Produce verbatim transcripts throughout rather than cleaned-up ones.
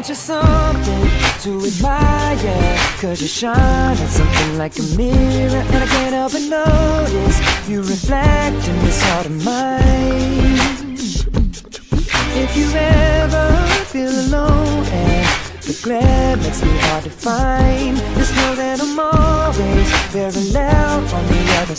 Aren't you something to admire? Cause you shine at something like a mirror, and I can't help but notice you reflect in this heart of mine. If you ever feel alone and the glare makes me hard to find, just know that I'm always parallel on the other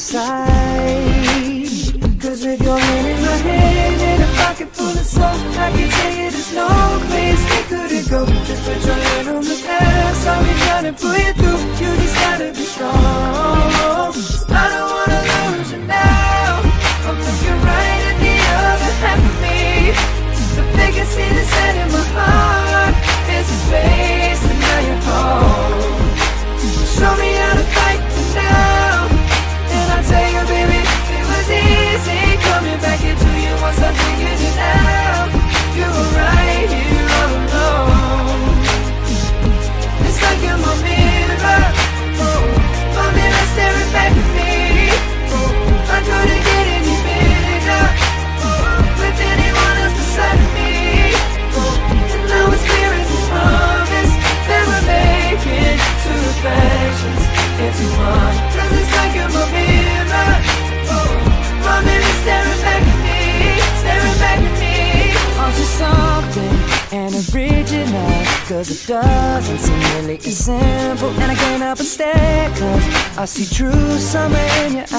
side. Cause with your hand in my hand and a pocket full of soap, I can tell you there's no place we couldn't go. Just put your hand on the past, I'll be trying to pull you through. You just gotta be strong. I don't wanna lose you now. I'm looking right at the other half of me. The vacancy that's set in my heart is a space, and now you're home. Show me how to fight for now, and I'll tell you, baby, it was easy coming back into you once I figured it out. You were right here all alone. It's like you're my mirror, oh, my mirror staring back at me. Oh, I couldn't get any bigger, oh, with anyone else beside of me. Oh, and now it's clear as this promise that we're making two reflections into one. Cause it's like you're my mirror, oh, my mirror staring back at me, staring back at me. Aren't you something and original? Cause it doesn't seem really as simple, and I can't help but stare, cause I see true summer in your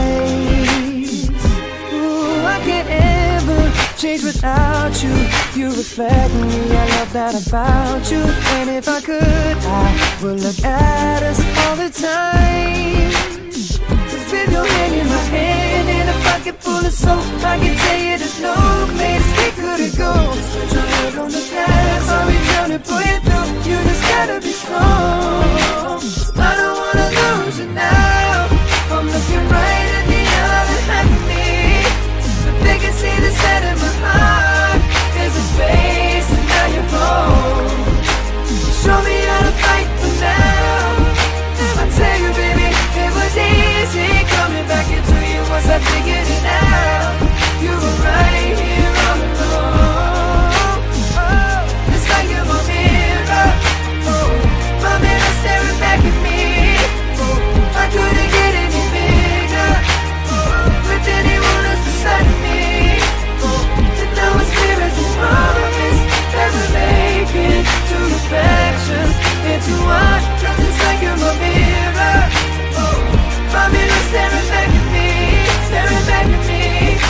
eyes. Ooh, I can't ever change without you. You reflect me, I love that about you. And if I could, I would look at us all the time. Cause with your hand in my hand and a pocket full of soap, I can tell you there's no place we couldn't go. Just put your head on the past, I'll be trying to pull you through. You just gotta be strong. I don't wanna lose you now. I'm looking right at the other half of me. The vacancy that's set in my heart is a space, and now you're home. Show me how to fight for now, and I tell you, baby, it was easy coming back into you once I figured it out. You were right here all alone. Oh, it's like you're my mirror, oh, my mirror staring back at me. Oh, I couldn't get any bigger, oh, with anyone else beside of me. Oh, and now it's clear as this promise that we're making two reflections into one. Cause it's like you're my mirror, oh, my mirror staring back at me, staring back at me.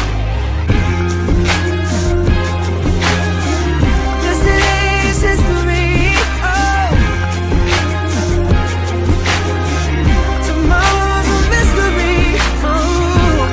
Yesterday's history, oh, tomorrow's a mystery, oh.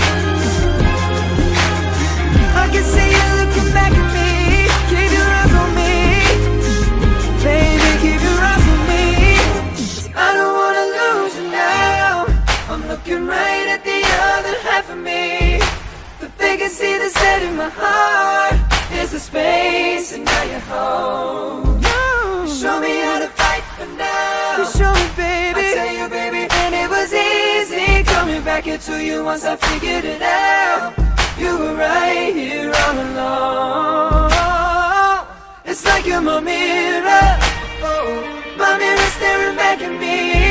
I can see you looking back at me. Keep your eyes on me, baby, keep your eyes on me. I don't wanna lose you now. I'm looking right at the other half of me. The vacancy that's set in my heart is the space, and now you're home. Show me how to fight for now. You show me, baby. I tell you, baby, and it was easy coming back into you once I figured it out. You were right here all along. It's like you're my mirror, oh, my mirror staring back at me.